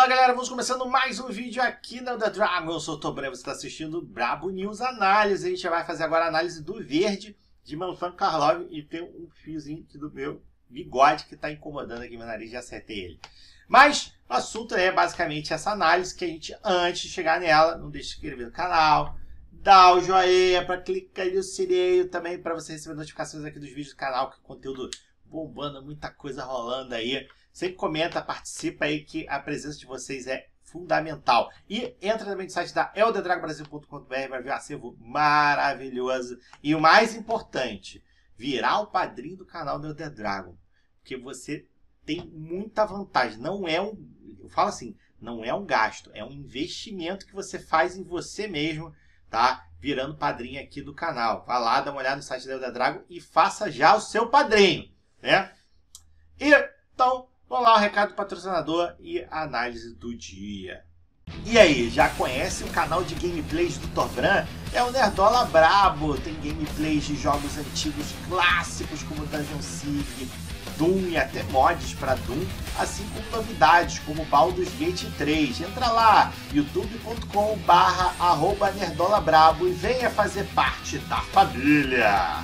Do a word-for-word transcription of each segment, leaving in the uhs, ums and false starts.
galera, vamos começando mais um vídeo aqui na The Dragon. Eu sou o Tobran, você está assistindo Brabo News Análise. A gente vai fazer agora a análise do verde de Manfan Karlov e tem um fiozinho aqui do meu bigode que está incomodando aqui meu nariz, já acertei ele. Mas o assunto é basicamente essa análise que a gente, antes de chegar nela, não deixe de se inscrever no canal, dá o joinha, para clicar no sininho também para você receber notificações aqui dos vídeos do canal, que é conteúdo bombando, muita coisa rolando aí. Sempre comenta, participa aí, que a presença de vocês é fundamental. E entra também no site da elder dragon brasil ponto com ponto br, vai ver um acervo maravilhoso. E o mais importante, virar o padrinho do canal do Elder Dragon. Porque você tem muita vantagem. Não é um, eu falo assim, não é um gasto, é um investimento que você faz em você mesmo, tá? Virando padrinho aqui do canal. Vá lá, dá uma olhada no site da Elder Dragon e faça já o seu padrinho, né? E então, vamos lá, o recado do patrocinador e a análise do dia. E aí, já conhece o canal de gameplays do Tobran? É o Nerdola Brabo. Tem gameplays de jogos antigos clássicos como Dungeon Siege, Doom e até mods para Doom, assim como novidades como Baldur's Gate três. Entra lá, youtube ponto com barra arroba Nerdola Brabo e venha fazer parte da família.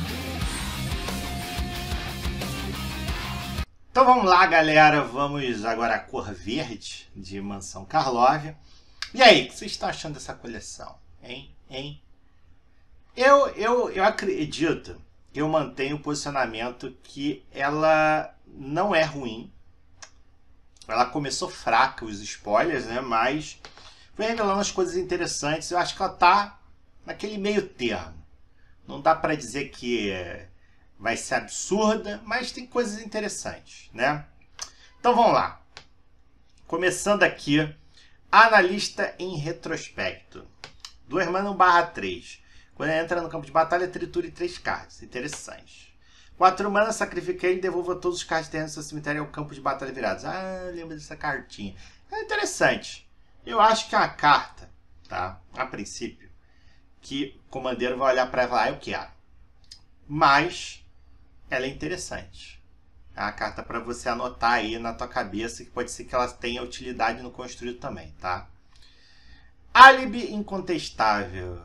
Então vamos lá, galera, vamos agora à cor verde de Mansão Karlov. E aí, o que vocês estão achando dessa coleção? Hein? Hein? Eu, eu, eu acredito que eu mantenho o posicionamento que ela não é ruim. Ela começou fraca, os spoilers, né? Mas foi revelando as coisas interessantes. Eu acho que ela tá naquele meio termo. Não dá para dizer que vai ser absurda, mas tem coisas interessantes, né? Então vamos lá. Começando aqui, analista em retrospecto. Do Hermano barra três. Quando ele entra no campo de batalha, triture três cards. Interessante. quatro mana, sacrifica ele e devolva todos os cards terrenos do seu cemitério ao campo de batalha virados. Ah, lembra dessa cartinha. É interessante. Eu acho que é uma carta, tá? A princípio, que o comandeiro vai olhar para ela e falar, ah, eu quero. Mas ela é interessante. É uma carta para você anotar aí na tua cabeça, que pode ser que ela tenha utilidade no construído também, tá? Álibi incontestável.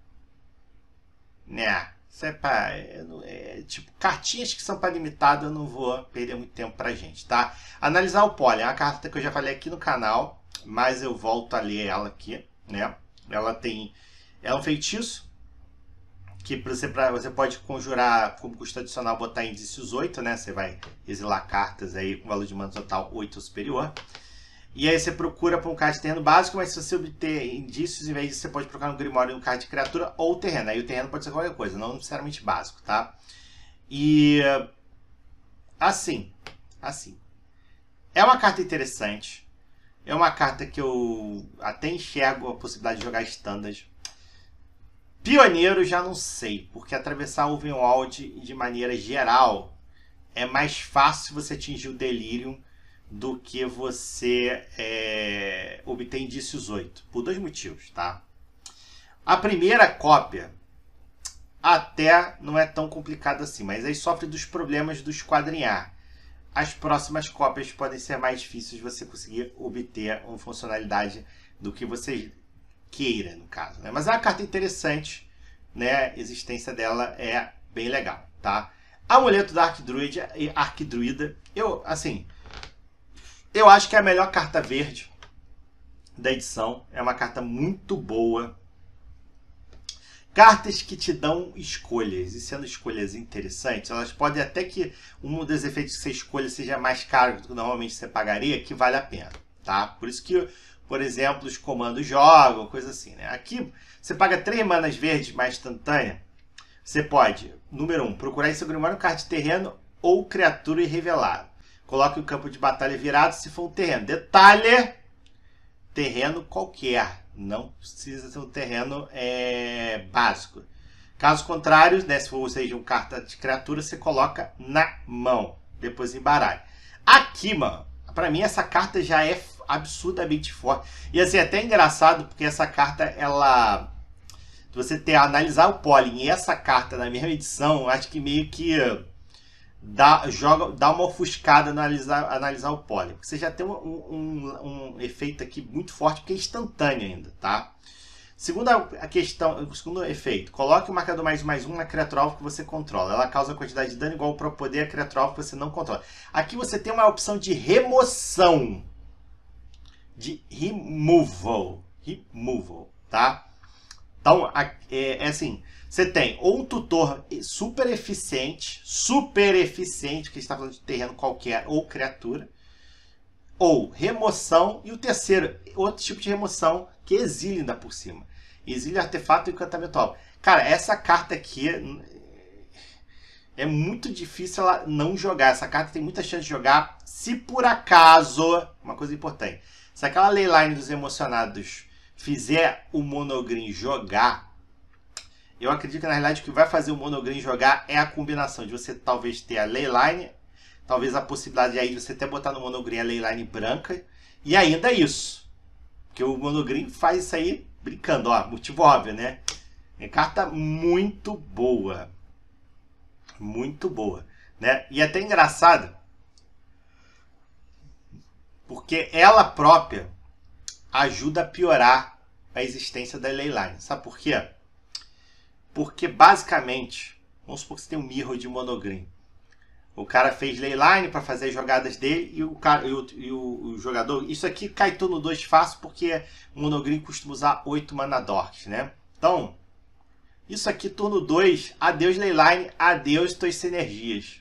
Né? Isso é pra, é, é, tipo, cartinhas que são para limitado, eu não vou perder muito tempo pra gente, tá? Analisar o pólen. É uma carta que eu já falei aqui no canal, mas eu volto a ler ela aqui, né? Ela tem... É um feitiço que você, pra, você pode conjurar como custo adicional, botar indícios oito, né? Você vai exilar cartas aí com valor de mana total oito ou superior. E aí você procura por um card de terreno básico, mas se você obter indícios, em vez disso, você pode procurar no Grimório um card de criatura ou terreno. Aí o terreno pode ser qualquer coisa, não necessariamente básico, tá? E assim, assim. É uma carta interessante. É uma carta que eu até enxergo a possibilidade de jogar standard. Pioneiro já não sei, porque atravessar o Ulvenwald de maneira geral é mais fácil você atingir o Delirium do que você é, obter indícios oito, por dois motivos, tá? A primeira cópia até não é tão complicada assim, mas aí sofre dos problemas do esquadrinhar. As próximas cópias podem ser mais difíceis de você conseguir obter uma funcionalidade do que você queira, no caso, né? Mas é uma carta interessante, né? A existência dela é bem legal, tá? Amuleto da Arquidruida e Arquidruida, eu, assim, eu acho que é a melhor carta verde da edição. É uma carta muito boa. Cartas que te dão escolhas, e sendo escolhas interessantes, elas podem até que um dos efeitos que você escolha seja mais caro do que normalmente você pagaria, que vale a pena, tá? Por isso que, por exemplo, os comandos jogam, coisa assim, né? Aqui, você paga três manas verdes mais instantânea. Você pode, número um, procurar em seu Grimório um card de terreno ou criatura e revelar. Coloque o campo de batalha virado se for um terreno. Detalhe, terreno qualquer. Não precisa ser um terreno é, básico. Caso contrário, né, se for seja um carta de criatura, você coloca na mão. Depois embaralha. Aqui, mano, pra mim essa carta já é absurdamente forte. E assim, é até engraçado, porque essa carta, ela... Se você ter, analisar o pólen e essa carta na mesma edição, acho que meio que dá, joga, dá uma ofuscada no analisar, analisar o pólen. Você já tem um, um, um efeito aqui muito forte, porque é instantâneo ainda, tá? Segunda a questão, o segundo efeito, coloque o marcador mais um mais um na criatura alvo que você controla. Ela causa quantidade de dano igual para o poder a criatura alvo que você não controla. Aqui você tem uma opção de remoção. De removal. Removal, tá? Então, é, é assim, você tem ou um tutor super eficiente, super eficiente, que está falando de terreno qualquer ou criatura, ou remoção, e o terceiro, outro tipo de remoção, que exile ainda por cima. Exile artefato e encantamento alvo. Cara, essa carta aqui é muito difícil ela não jogar. Essa carta tem muita chance de jogar se por acaso, uma coisa importante, se aquela Leyline dos emocionados fizer o Monogreen jogar, eu acredito que na realidade o que vai fazer o Monogreen jogar é a combinação de você talvez ter a Leyline, talvez a possibilidade de aí você até botar no Monogreen a Leyline branca, e ainda isso. Porque o Monogreen faz isso aí brincando, ó, motivo óbvio, né? É carta muito boa. Muito boa, né? E até engraçado, porque ela própria ajuda a piorar a existência da Leyline. Sabe por quê? Porque basicamente, vamos supor que você tem um Mirror de Monogreen. O cara fez Leyline para fazer as jogadas dele e o, cara, e o, e o, o jogador... Isso aqui cai turno dois fácil porque o Monogreen costuma usar oito mana dorks, né? Então, isso aqui turno dois, adeus Leyline, adeus tuas sinergias.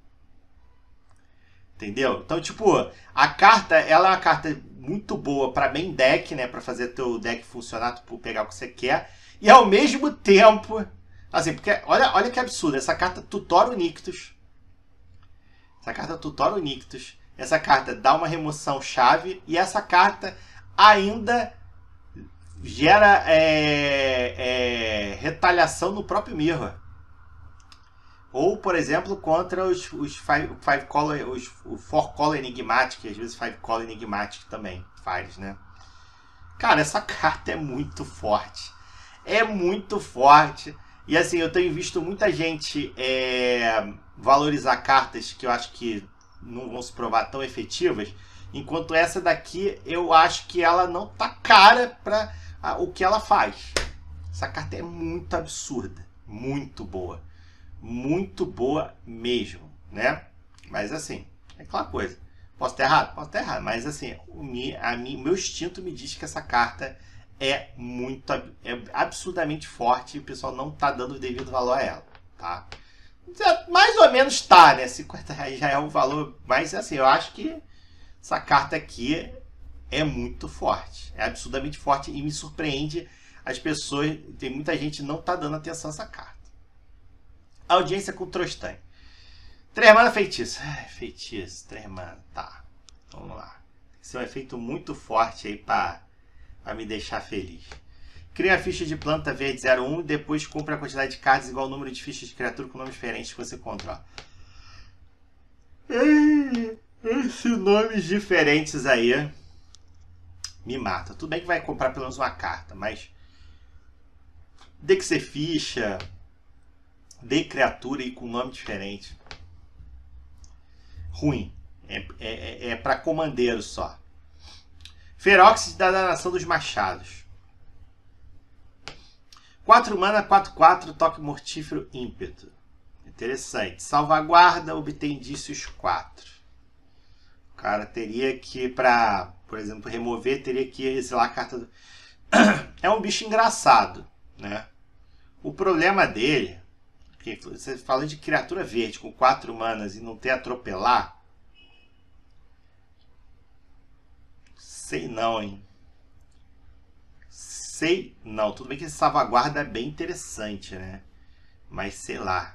Entendeu? Então, tipo, a carta, ela é uma carta muito boa para main deck, né? Para fazer teu deck funcionar, tu pegar o que você quer. E ao mesmo tempo, assim, porque olha, olha que absurdo, essa carta tutora o Nictus. Essa carta tutora o Nictus. Essa carta dá uma remoção chave. E essa carta ainda gera é, é, retaliação no próprio Mirror. Ou, por exemplo, contra os, os five, five color, os, o four color enigmatic, às vezes five color enigmatic também faz, né? Cara, essa carta é muito forte. É muito forte. E assim, eu tenho visto muita gente é, valorizar cartas que eu acho que não vão se provar tão efetivas. Enquanto essa daqui, eu acho que ela não tá cara para o que ela faz. Essa carta é muito absurda. Muito boa. Muito boa mesmo, né? Mas assim, é aquela coisa. Posso estar errado? Posso estar errado. Mas assim, o meu instinto me diz que essa carta é muito, é absurdamente forte e o pessoal não está dando o devido valor a ela, tá? Mais ou menos tá, né? cinquenta reais já é um valor, mas assim, eu acho que essa carta aqui é muito forte. É absurdamente forte e me surpreende as pessoas, tem muita gente que não está dando atenção a essa carta. Audiência com Trostan. Três mana feitiço. Ai, feitiço, três mana. Tá. Vamos lá. Esse é um efeito muito forte aí para me deixar feliz. Cria a ficha de planta verde zero um e depois compra a quantidade de cartas igual ao número de fichas de criatura com nomes diferentes que você controla. Esses nomes diferentes aí me mata. Tudo bem que vai comprar pelo menos uma carta, mas tem que ser ficha de criatura e com nome diferente. Ruim. É, é, é para comandeiro só. Ferox da Danação dos Machados. quatro mana, quatro quatro, toque mortífero, ímpeto. Interessante. Salvaguarda, obtém indícios quatro. O cara teria que, para, por exemplo, remover, teria que exilar a carta do... É um bicho engraçado, né? O problema dele, que você fala de criatura verde com quatro manas e não ter atropelar, sei não, hein? Sei não. Tudo bem que esse salvaguarda é bem interessante, né? Mas sei lá.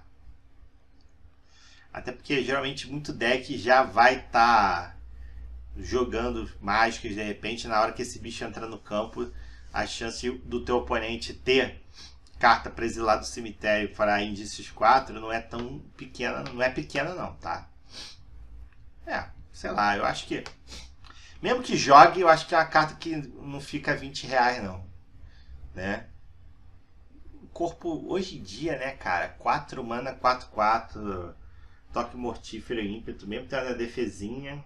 Até porque geralmente muito deck já vai estar tá jogando mágicas de repente. Na hora que esse bicho entrar no campo, a chance do teu oponente ter carta para exilar do cemitério para indícios quatro não é tão pequena. Não é pequena não, tá? É, sei lá, eu acho que... Mesmo que jogue, eu acho que é uma carta que não fica vinte reais, não. Né? O corpo, hoje em dia, né, cara? quatro mana, quatro quatro. Toque mortífero e ímpeto, mesmo tendo a defesinha.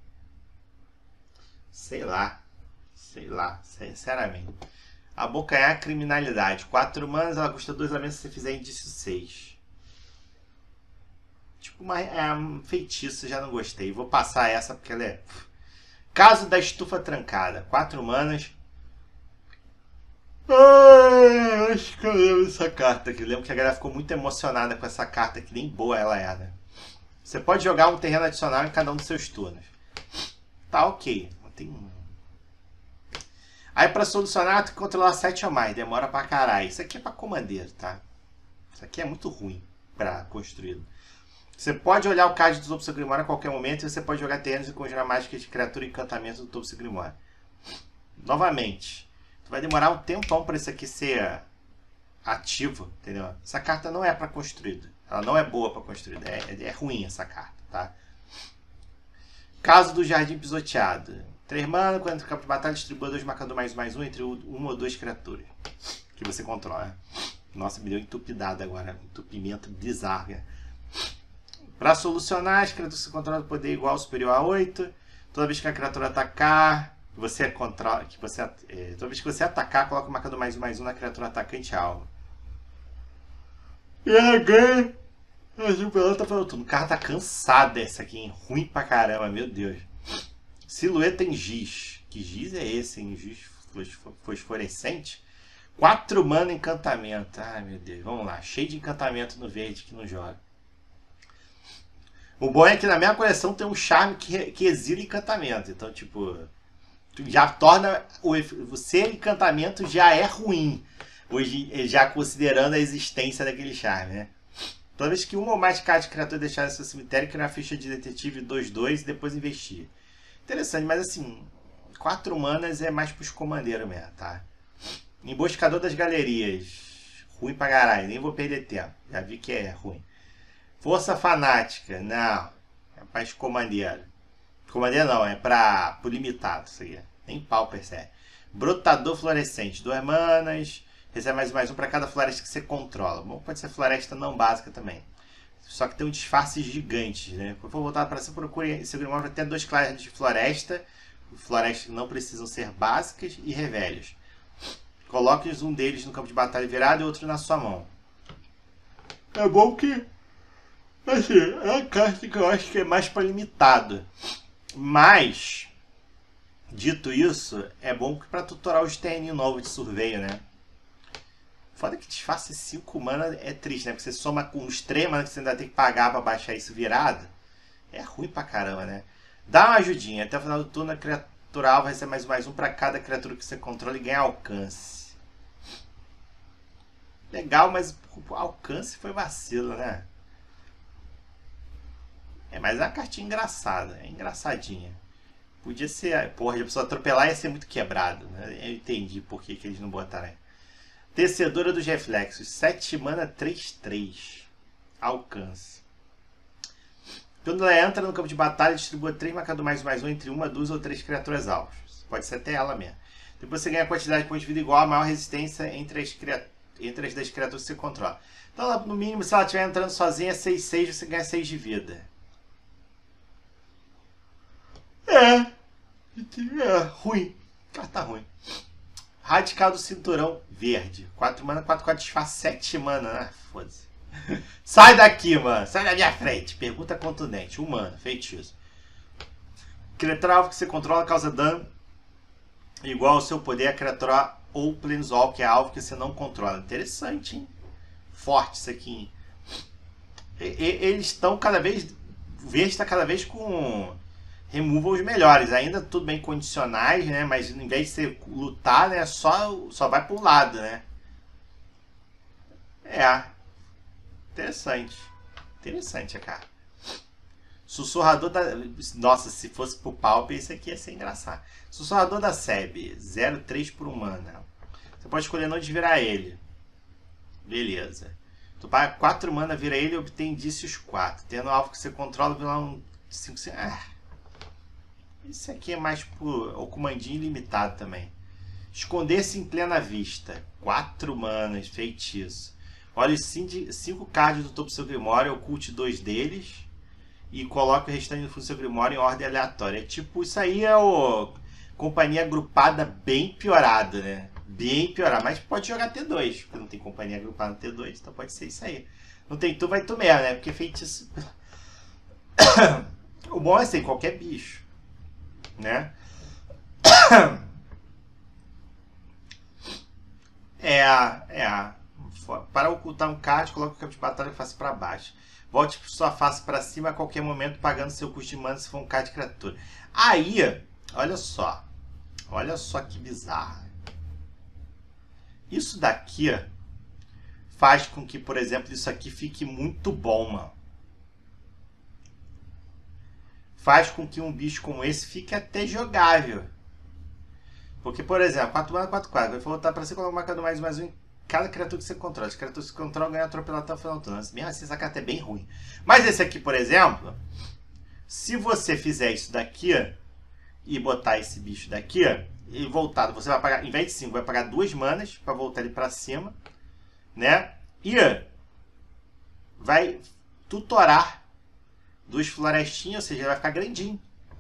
Sei lá. Sei lá, sinceramente. Abocanhar criminalidade. quatro manas, ela custa dois a menos se você fizer indício seis. Tipo, uma, é um feitiço, já não gostei. Vou passar essa porque ela é... Caso da estufa trancada. quatro manas. Ah, acho que eu lembro dessa carta aqui. Eu lembro que a galera ficou muito emocionada com essa carta, que nem boa ela é, né? Você pode jogar um terreno adicional em cada um dos seus turnos. Tá, ok. Tem... Aí pra solucionar, tem que controlar sete ou mais. Demora pra caralho. Isso aqui é pra comandeiro, tá? Isso aqui é muito ruim pra construído. Você pode olhar o card do topo do seu Grimório a qualquer momento e você pode jogar terrenos e conjurar mágicas de criatura e encantamento do topo do seu Grimório. Novamente, vai demorar um tempão para isso aqui ser ativo, entendeu? Essa carta não é para construído. Ela não é boa para construído. É, é, é ruim essa carta, tá? Caso do Jardim Pisoteado. três mana, quando entra no campo de batalha, distribua dois marcador mais mais um entre uma ou duas criaturas que você controla. Nossa, me deu entupidado agora. Entupimento bizarro. Né? Para solucionar, as criaturas que você controla poder igual ou superior a oito. Toda vez que a criatura atacar, você controla, que você, é, toda vez que você atacar, coloca o marcador mais um mais um na criatura atacante alvo. E ela ganha. O pelão tá falando tudo. O cara tá cansado dessa aqui, hein? Ruim pra caramba, meu Deus. Silhueta em giz. Que giz é esse, hein? Giz fosforescente? quatro mana encantamento. Ai, meu Deus. Vamos lá. Cheio de encantamento no verde que não joga. O bom é que na minha coleção tem um charme que, que exila encantamento. Então, tipo... já torna... O, o ser encantamento já é ruim. Hoje, já considerando a existência daquele charme, né? Toda vez que uma ou mais cartas de criatura deixar no seu cemitério, criar uma ficha de detetive dois dois e depois investir. Interessante, mas assim... quatro manas é mais pros comandeiros mesmo, tá? Emboscador das galerias. Ruim pra caralho, nem vou perder tempo. Já vi que é ruim. Força fanática, não. É pra comandeiro. Comandeiro não, é pra pro limitado isso aí. Nem pau percebe. Brotador fluorescente, duas manas. Recebe mais mais um pra cada floresta que você controla. Bom, pode ser floresta não básica também. Só que tem um disfarce gigante, né? Quando for voltar para você, procure seu Grimório até duas classes de floresta. Florestas que não precisam ser básicas e revelhos. Coloque um deles no campo de batalha virado e outro na sua mão. É bom que... assim, é uma carta que eu acho que é mais para limitado. Mas, dito isso, é bom que para tutorar os T N novos de surveio, né? Foda que disfarce cinco mana é triste, né? Porque você soma com os três mana que você ainda tem que pagar para baixar isso virado. É ruim pra caramba, né? Dá uma ajudinha. Até o final do turno, a criatura alva recebe mais mais um para cada criatura que você controla e ganha alcance. Legal, mas o alcance foi vacilo, né? É, mas é uma cartinha engraçada. É engraçadinha. Podia ser... porra, a pessoa atropelar ia ser muito quebrado, né? Eu entendi por que, que eles não botaram. Tecedora dos reflexos. sete mana, três três. Alcance. Quando ela entra no campo de batalha, distribua três marcador mais mais um entre uma, duas ou três criaturas alvos. Pode ser até ela mesmo. Depois você ganha a quantidade de pontos de vida igual a maior resistência entre as, entre as das criaturas que você controla. Então, no mínimo, se ela estiver entrando sozinha, seis seis, você ganha seis de vida. É. É ruim. Carta ruim. Radical do Cinturão Verde. quatro mana, quatro quatro disfarce, sete mana. Ah, foda-se. Sai daqui, mano. Sai da minha frente. Pergunta contundente. Humano. Feitiço. Criatura alvo que você controla causa dano igual ao seu poder a criatura ou Planeswalker, que é alvo que você não controla. Interessante, hein? Forte isso aqui, hein? E, e, eles estão cada vez... O verde está cada vez com removals melhores. Ainda tudo bem condicionais, né? Mas em vez de você lutar, né? Só, só vai para um lado, né? É. Interessante. Interessante a cara. Sussurrador da... Nossa, se fosse pro Pauper, esse aqui ia ser engraçado. Sussurrador da Seb. zero três por um mana. Você pode escolher onde virar ele. Beleza. Tu paga quatro mana, vira ele e obtém indícios quatro. Tendo alvo que você controla, vira um cinco cinco. Ah. Esse aqui é mais pro o comandinho ilimitado também. Esconder-se em plena vista. quatro manas, feitiço. Olha os cinco cards do topo do seu Grimório, oculte dois deles. e coloque o restante do seu Grimório em ordem aleatória. É tipo, isso aí é o companhia agrupada bem piorada, né? Bem piorada. Mas pode jogar T dois, porque não tem companhia agrupada no T dois, então pode ser isso aí. Não tem tu, vai tu mesmo, né? Porque feitiço... O bom é assim, qualquer bicho, né? É, é. Para ocultar um card, coloque o campo de batalha face para baixo. Volte sua face para cima a qualquer momento, pagando seu custo de mana se for um card de criatura. Aí, olha só. Olha só que bizarro. Isso daqui faz com que, por exemplo, isso aqui fique muito bom, mano. Faz com que um bicho como esse fique até jogável. Porque, por exemplo, quatro mana, quatro quatro. Vai voltar para você colocar um marcador mais mais um em cada criatura que você controla. As criaturas que você controla ganham atropelado até o final do turno. Mesmo assim, essa carta é bem ruim. Mas esse aqui, por exemplo, se você fizer isso daqui e botar esse bicho daqui e voltado, você vai pagar, em vez de cinco, vai pagar duas manas para voltar ele para cima, né? E vai tutorar duas florestinhas, ou seja, ele vai ficar grandinho.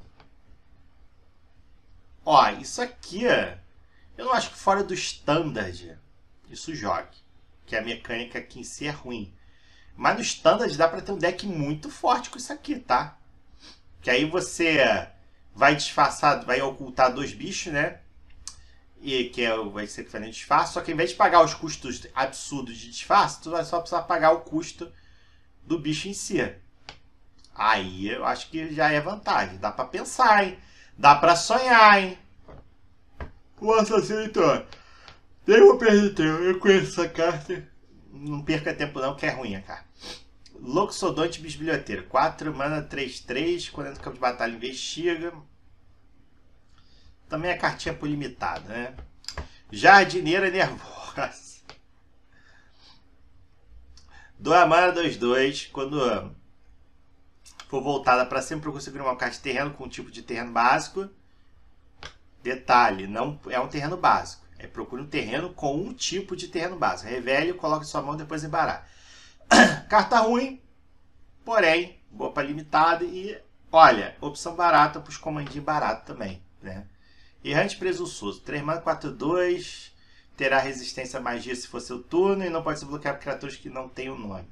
Ó, isso aqui, eu não acho que fora do standard isso jogue, que a mecânica aqui em si é ruim. Mas no standard dá pra ter um deck muito forte com isso aqui, tá? Que aí você vai disfarçar, vai ocultar dois bichos, né? E que é, vai ser diferente de disfarce, só que ao invés de pagar os custos absurdos de disfarce, tu vai só precisar pagar o custo do bicho em si. Aí eu acho que já é vantagem. Dá pra pensar, hein? Dá pra sonhar, hein? O assassino, então. Nem vou perder tempo. Eu conheço essa carta. Não perca tempo não, que é ruim a carta. Loxodonte Bisbilhoteiro. quatro mana, três três. Quando entra no campo de batalha, investiga. Também é cartinha por limitado, né? Jardineira Nervosa. dois mana, dois dois. Quando for voltada para sempre, eu consigo uma carta de terreno com um tipo de terreno básico. Detalhe, não é um terreno básico. É procure um terreno com um tipo de terreno básico. Revele, coloque sua mão depois embaralha. Carta ruim, porém, boa para limitado. E, olha, opção barata para os comandinhos baratos também, né? Errante Presunçoso. três mana, quatro dois. Terá resistência à magia se for seu turno. E não pode se bloquear por criaturas que não tenham nome.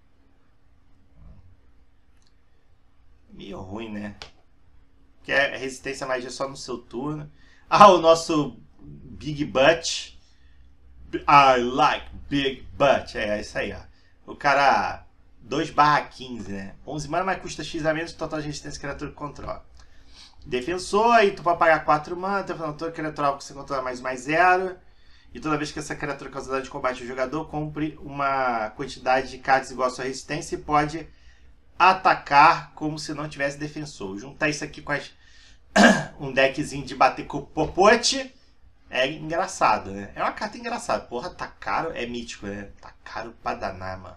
Meio ruim, né? Que é resistência à magia só no seu turno. Ah, o nosso Big Butt. I like Big Butt. É isso aí, ó. O cara dois barra quinze, né? onze mana, mas custa X a menos, total de resistência à criatura que controla. Defensor, aí tu pode pagar quatro mana, toda criatura que você controla mais mais zero. E toda vez que essa criatura causa dano de combate ao jogador, compre uma quantidade de cards igual à sua resistência e pode atacar como se não tivesse defensor. Juntar isso aqui com as... um deckzinho de bater com o popote é engraçado, né? É uma carta engraçada. Porra, tá caro, é mítico, né? Tá caro pra danar, mano.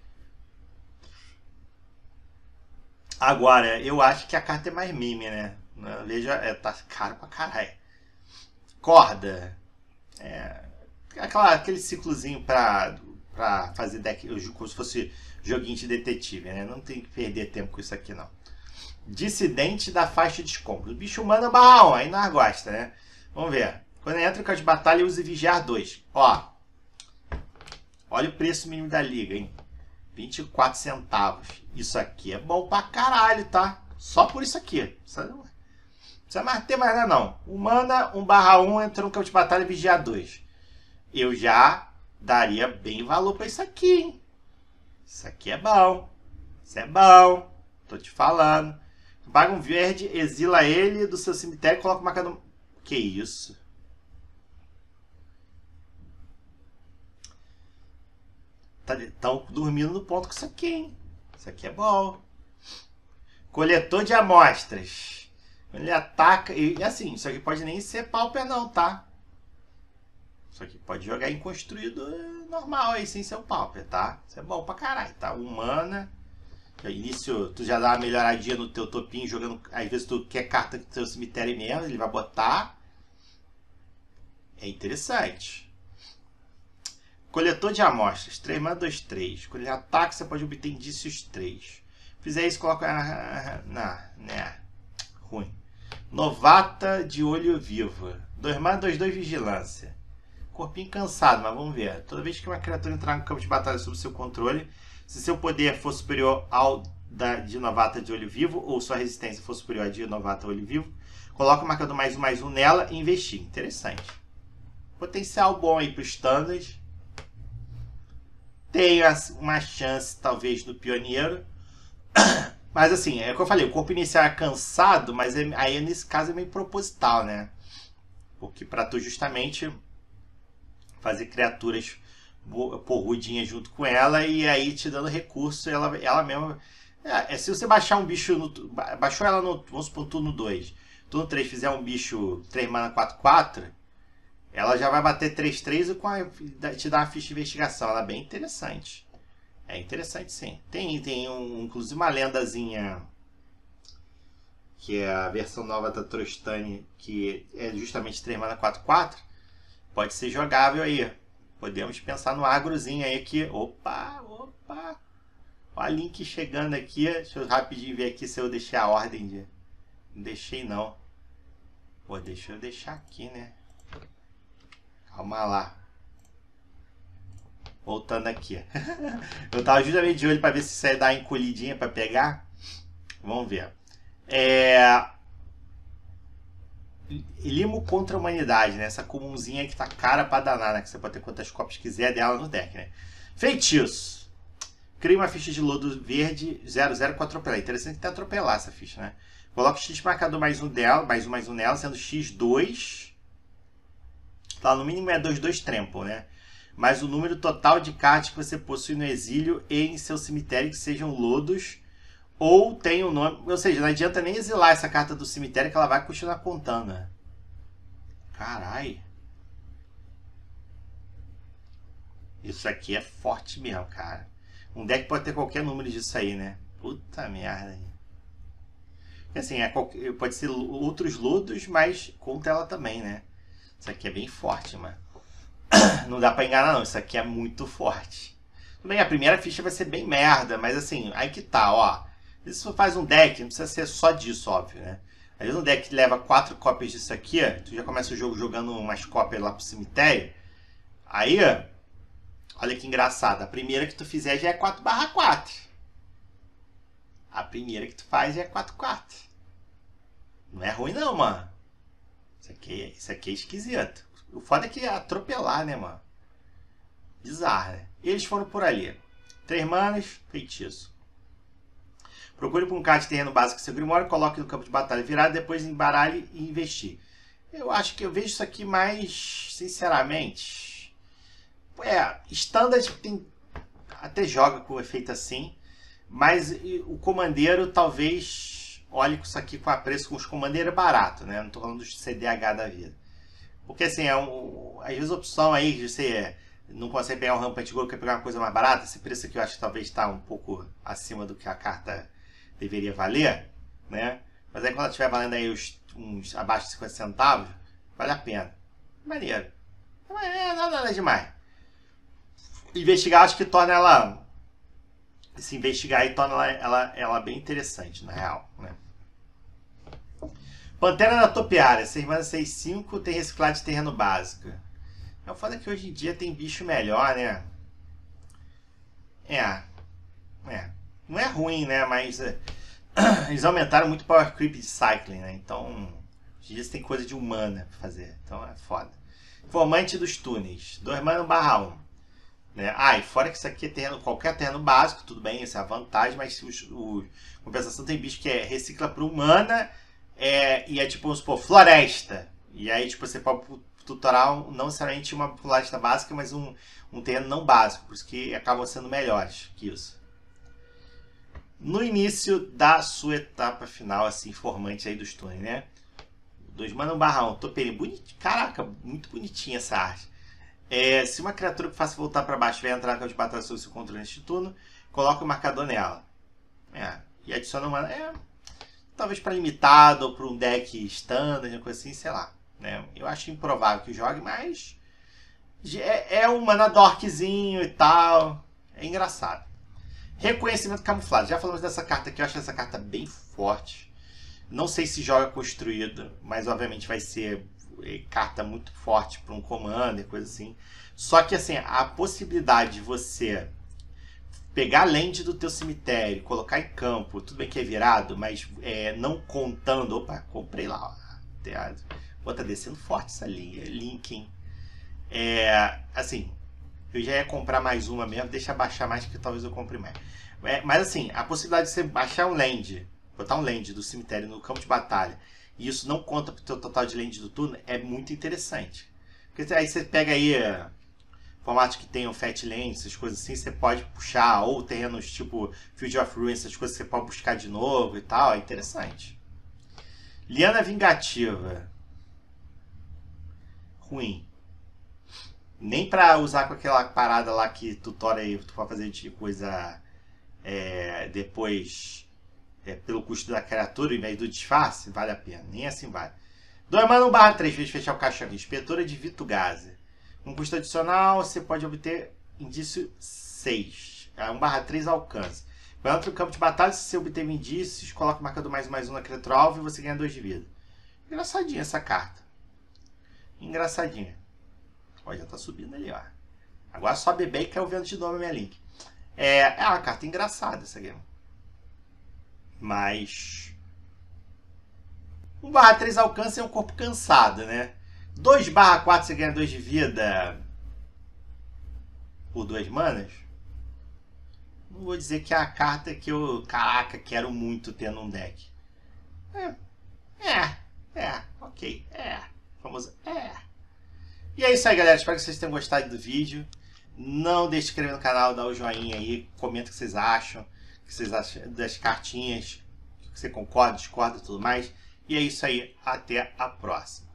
Agora, eu acho que a carta é mais meme, né? Veja, é, tá caro pra caralho. Corda. É, aquela, aquele ciclozinho pra, pra fazer deck, como se fosse joguinho de detetive, né? Não tem que perder tempo com isso aqui, não. Dissidente da faixa de escombro. O bicho humano é barrão, aí nós gosta, né? Vamos ver. Quando entra com a de batalha, use vigiar dois. Ó. Olha o preço mínimo da liga, hein? vinte e quatro centavos. Isso aqui é bom pra caralho, tá? Só por isso aqui. Não precisa mais ter mais nada, não. Humana, um barra um, entra no campo de batalha, vigiar dois. Eu já daria bem valor pra isso aqui, hein? Isso aqui é bom. Isso é bom. Tô te falando. Paga um verde, exila ele do seu cemitério e coloca o marcador. Que isso? Estão dormindo no ponto com isso aqui, hein? Isso aqui é bom. Coletor de amostras. Ele ataca. E assim, isso aqui pode nem ser pauper, não, tá? Isso aqui pode jogar em construído normal aí, sem ser o pauper, tá? Isso é bom pra caralho, tá? Humana. Início, tu já dá uma melhoradinha no teu topinho, jogando. Às vezes tu quer carta do teu cemitério mesmo, ele vai botar. É interessante. Coletor de amostras, três mana, dois três. Quando ele ataca, você pode obter indícios três. Fizer isso, coloca... Não, né? Ruim. Novata de olho vivo. dois mais dois, dois vigilância. Corpinho cansado, mas vamos ver. Toda vez que uma criatura entrar no campo de batalha sob seu controle, se seu poder for superior ao da, de novata de olho vivo, ou sua resistência for superior a de novata olho vivo, coloca o marcador mais um mais um nela e investir. Interessante. Potencial bom aí para o standard. Tem uma chance, talvez, do pioneiro. Mas assim, é o que eu falei, o corpo inicial é cansado, mas é, aí nesse caso é meio proposital, né? Porque para tu justamente fazer criaturas porrudinhas junto com ela e aí te dando recurso, ela, ela mesma... É, é, se você baixar um bicho, no, baixou ela no, vamos supor, turno dois, turno três fizer um bicho três mana quatro quatro, ela já vai bater três três e com a, te dá uma ficha de investigação, ela é bem interessante. É interessante, sim. Tem, tem um, inclusive uma lendazinha que é a versão nova da Trostani, que é justamente três mana quatro quatro. Pode ser jogável aí. Podemos pensar no agrozinho aí que... Opa, opa. Olha a Link chegando aqui. Deixa eu rapidinho ver aqui se eu deixei a ordem de... Não deixei não. Pô, deixa eu deixar aqui, né? Calma lá. Voltando aqui. Eu tava justamente de olho para ver se isso aí dá uma encolhidinha para pegar. Vamos ver. É... Limo contra a humanidade, né? Essa comunzinha que tá cara pra danar, né? Que você pode ter quantas cópias quiser dela no deck, né? Feitiço. Cria uma ficha de lodo verde zero zero com atropelar. Interessante que tem atropelar essa ficha, né? Coloca o X marcador mais um dela, mais um mais um nela, sendo X dois. Tá, no mínimo é dois dois trample, né? Mas o número total de cartas que você possui no exílio e em seu cemitério que sejam lodos ou tem um nome... Ou seja, não adianta nem exilar essa carta do cemitério que ela vai continuar contando. Né? Carai. Isso aqui é forte mesmo, cara. Um deck pode ter qualquer número disso aí, né? Puta merda. Porque assim, é qualquer... pode ser outros lodos, mas conta ela também, né? Isso aqui é bem forte, mano. Não dá pra enganar não, isso aqui é muito forte. Tudo bem, a primeira ficha vai ser bem merda, mas assim, aí que tá, ó. Se você faz um deck, não precisa ser só disso, óbvio, né? Às vezes um deck que leva quatro cópias disso aqui, tu já começa o jogo jogando umas cópias lá pro cemitério. Aí, olha que engraçado, a primeira que tu fizer já é quatro barra quatro. A primeira que tu faz já é quatro quatro. Não é ruim não, mano. Isso aqui, isso aqui é esquisito. O foda é que é atropelar, né, mano? Bizarro, né? Eles foram por ali. Três manas, feitiço. Procure por um card de terreno básico seu Grimório, coloque no campo de batalha virado, depois embaralhe e investir. Eu acho que eu vejo isso aqui mais, sinceramente... É, Standard tem, até joga com efeito assim, mas o comandeiro talvez olhe com isso aqui com a preço com os comandeiros barato, né? Não tô falando dos C D H da vida. Porque assim, é um, às vezes a opção aí de você não consegue pegar um Rampant Gold, quer pegar uma coisa mais barata, esse preço aqui eu acho que talvez está um pouco acima do que a carta deveria valer, né? Mas aí quando ela estiver valendo aí uns, uns abaixo de cinquenta centavos, vale a pena. Maneiro. Não é nada demais. Investigar acho que torna ela... Se investigar aí torna ela, ela, ela bem interessante, na real, né? Pantera da Topiária, seis mana, seis cinco, tem reciclado de terreno básico. É o foda que hoje em dia tem bicho melhor, né? É. É. Não é ruim, né? Mas é, eles aumentaram muito o Power Creep de Cycling, né? Então, hoje em dia você tem coisa de humana pra fazer. Então é foda. Informante dos túneis. dois mana, barra um. Né? Ah, e fora que isso aqui é terreno, qualquer terreno básico, tudo bem, essa é a vantagem, mas os, o, compensação tem bicho que é recicla por humana. É, e é tipo, vamos supor, floresta. E aí, tipo, você pode tutorar um, não necessariamente uma floresta básica, mas um, um terreno não básico. Por isso que acabam sendo melhores que isso. No início da sua etapa final, assim, informante aí dos túneis, né? dois mana, um barra um. Toperinho. Bonito. Caraca, muito bonitinha essa arte. É, se uma criatura que faça voltar para baixo vai entrar no campo de batalha sob seu controle neste turno, coloca o marcador nela. É, e adiciona uma... É, talvez para limitado ou para um deck standard, uma coisa assim, sei lá. Né? Eu acho improvável que jogue, mas é, é um mana dorkzinho e tal. É engraçado. Reconhecimento camuflado. Já falamos dessa carta aqui, eu acho essa carta bem forte. Não sei se joga construído, mas obviamente vai ser carta muito forte para um commander, coisa assim. Só que assim, a possibilidade de você pegar a land do teu cemitério, colocar em campo, tudo bem que é virado, mas é, não contando... Opa, comprei lá, ó. Pô, tá descendo forte essa linha, Lincoln. É, assim, eu já ia comprar mais uma mesmo, deixa baixar mais que talvez eu compre mais. É, mas assim, a possibilidade de você baixar um land, botar um land do cemitério no campo de batalha, e isso não conta pro teu total de land do turno, é muito interessante. Porque aí você pega aí formatos que tenham Fat Land, essas coisas assim, você pode puxar, ou terrenos tipo Field of Ruin, essas coisas que você pode buscar de novo e tal, é interessante. Liana Vingativa. Ruim. Nem pra usar com aquela parada lá que tutora aí, tu pode fazer de coisa é, depois é, pelo custo da criatura, em vez do disfarce, vale a pena. Nem assim vale. dois mana, um barra três vezes fechar o caixão. Inspetora de Vitu-Ghazi. Um custo adicional, você pode obter indício seis. um barra três alcance. Quando entra no campo de batalha, se você obter indícios, coloca o marcador mais mais um na criatura alvo e você ganha dois de vida. Engraçadinha essa carta. Engraçadinha. Ó, já tá subindo ali, ó. Agora só beber e caiu vendo de novo a minha link. É, é uma carta engraçada essa game. Mas... um barra três alcance é um corpo cansado, né? dois barra quatro você ganha dois de vida por duas manas. Não vou dizer que é a carta que eu, caraca, quero muito ter num deck. É, é, é, ok, é, famoso é. E é isso aí, galera, espero que vocês tenham gostado do vídeo. Não deixe de se inscrever no canal, dá o joinha aí, comenta o que vocês acham, o que vocês acham das cartinhas, o que você concorda, discorda e tudo mais. E é isso aí, até a próxima.